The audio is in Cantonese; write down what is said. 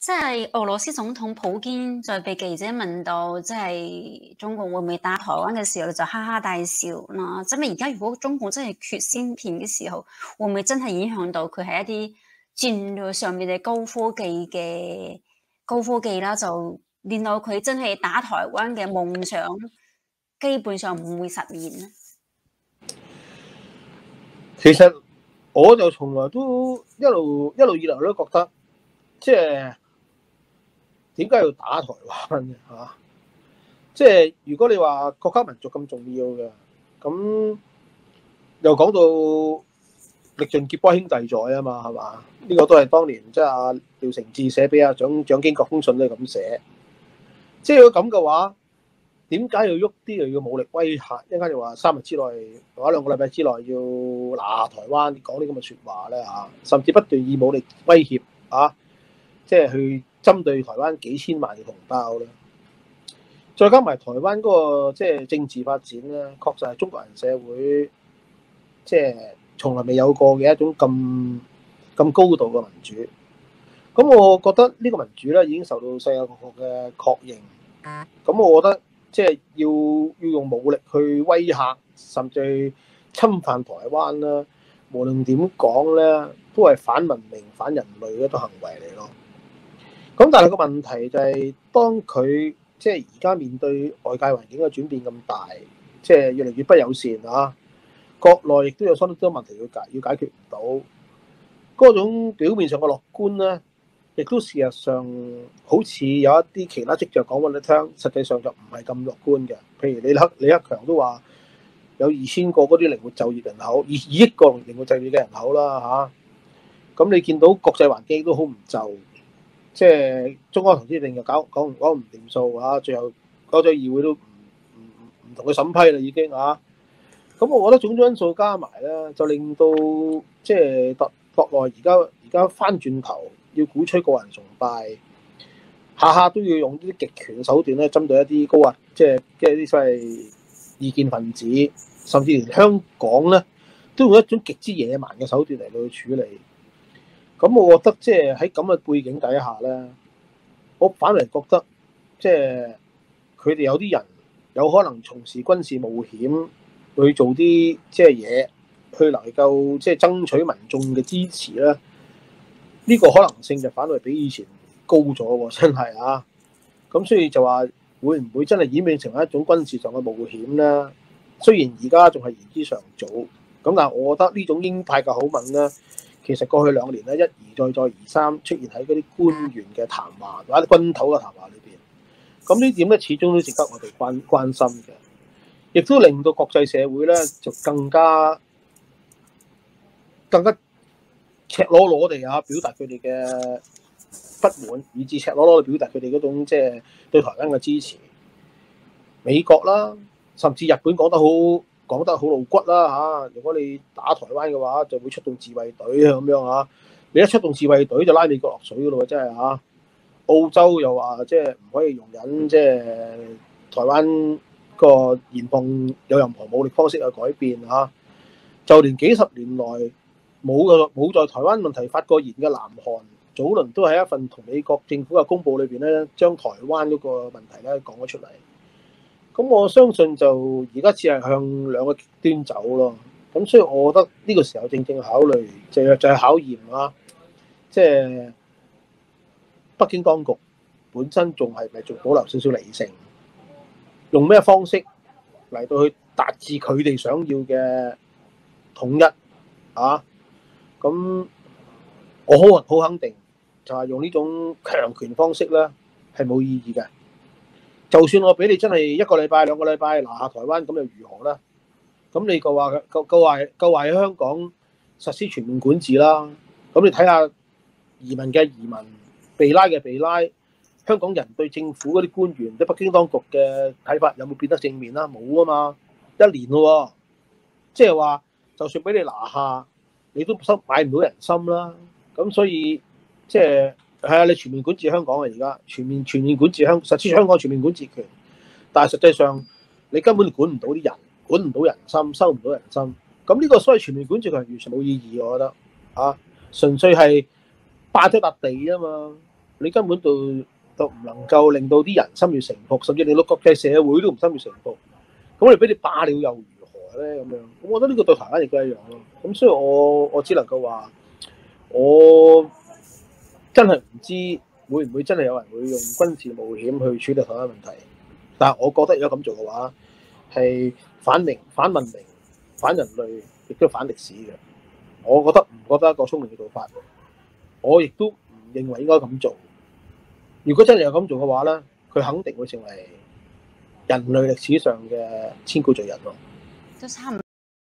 即係俄羅斯總統普京在被記者問到，即係中國會唔會打台灣嘅時候，就哈哈大笑啦。即係而家如果中國真係缺芯片嘅時候，會唔會真係影響到佢係一啲戰略上面嘅高科技啦？就令到佢真係打台灣嘅夢想，基本上唔會實現咧。 其實我就從來都一路以來都覺得，即係點解要打台灣嘅嚇？即係如果你話國家民族咁重要嘅，咁又講到歷盡劫波兄弟在啊嘛，係嘛？呢個都係當年即係阿廖承志寫俾阿蔣經國封信都係咁寫。即係如果咁嘅話，點解要喐啲又要武力威嚇？一陣間又話3日之內或者2個禮拜之內要拿下台灣，講啲咁嘅説話咧嚇，甚至不斷以武力威脅啊，即係去針對台灣幾千萬嘅同胞咧。再加埋台灣嗰個即係政治發展咧，確實係中國人社會即係從來未有過嘅一種咁高度嘅民主。咁我覺得呢個民主咧已經受到世界各國嘅確認。咁我覺得即係要用武力去威嚇，甚至侵犯台灣啦。無論點講咧，都係反文明、反人類嘅一種行為嚟咯。咁但係個問題就係，當佢即係而家面對外界環境嘅轉變咁大，即係越嚟越不友善啊！國內亦都有相當多問題要解決唔到，嗰種表面上嘅樂觀咧，亦都事實上好似有一啲其他跡象講俾你聽，實際上就唔係咁樂觀嘅。譬如李克強都話有2000個嗰啲靈活就業人口，2億個靈活就業嘅人口啦嚇。咁你見到國際環境都好唔就。即係中央投資令又講唔掂數啊！最後嗰個議會都唔同佢審批啦，已經啊！咁我覺得種種因素加埋咧，就令到即係國內而家翻轉頭要鼓吹個人崇拜，下下都要用啲極權手段咧，針對一啲高壓，即係啲所謂異見分子，甚至連香港咧都用一種極之野蠻嘅手段嚟到去處理。咁我覺得即係喺咁嘅背景底下咧，我反而覺得即係佢哋有啲人有可能從事軍事冒險去做啲即係嘢，去能夠即係爭取民眾嘅支持咧。呢個可能性就反而比以前高咗喎，真係啊！咁所以就話會唔會真係演變成一種軍事上嘅冒險咧？雖然而家仲係言之尚早，咁但係我覺得呢種鷹派嘅口吻咧。其實過去2年咧，一而再再而三出現喺嗰啲官員嘅談話或者軍頭嘅談話裏邊，咁呢點咧始終都值得我哋關心嘅，亦都令到國際社會咧就更加赤裸裸地表達佢哋嘅不滿，以至赤裸裸地表達佢哋嗰種即係對台灣嘅支持。美國啦，甚至日本講得好露骨啦嚇！如果你打台灣嘅話，就會出動自衛隊咁樣嚇。你一出動自衛隊就拉美國落水噶咯喎，真係嚇！澳洲又話即係唔可以容忍即係台灣個言論有任何武力方式嘅改變嚇。就連幾十年來冇在台灣問題發過言嘅南韓，早輪都喺一份同美國政府嘅公報裏邊咧，將台灣嗰個問題咧講咗出嚟。咁我相信就而家只係向兩個極端走咯。咁所以我覺得呢個時候正考慮就係考驗啦。即係北京當局本身仲係咪仲保留少少理性，用咩方式嚟到去達至佢哋想要嘅統一啊？咁我好肯定就係用呢種強權方式咧係冇意義嘅。就算我俾你真係1個禮拜、2個禮拜拿下台灣，咁又如何咧？咁你夠話喺香港實施全面管治啦。咁你睇下移民嘅移民，被拉嘅被拉，香港人對政府嗰啲官員、對北京當局嘅睇法有冇變得正面啦？冇啊嘛，1年咯，即係話就算俾你拿下，你都買唔到人心啦。咁所以即係。係啊，你全面管治香港啊！而家全面管治實施香港全面管治權，但係實際上你根本管唔到啲人，管唔到人心，收唔到人心。咁呢個所謂全面管治權完全冇意義，我覺得啊，純粹係霸咗笪地啊嘛。 你根本都唔能夠令到啲人心悅誠服，甚至令到國際社會都唔心悅誠服。咁你俾你霸了又如何咧？咁樣，咁我覺得呢個對台灣亦都一樣咯。咁所以我只能夠話，我真係唔知會唔會真係有人會用軍事冒險去處理台灣問題。但係我覺得如果咁做嘅話，係反文明、反人類，亦都反歷史嘅。我覺得唔覺得一個聰明嘅做法，我亦都唔認為應該咁做。如果真係有咁做嘅話咧，佢肯定會成為人類歷史上嘅千古罪人咯。 都差唔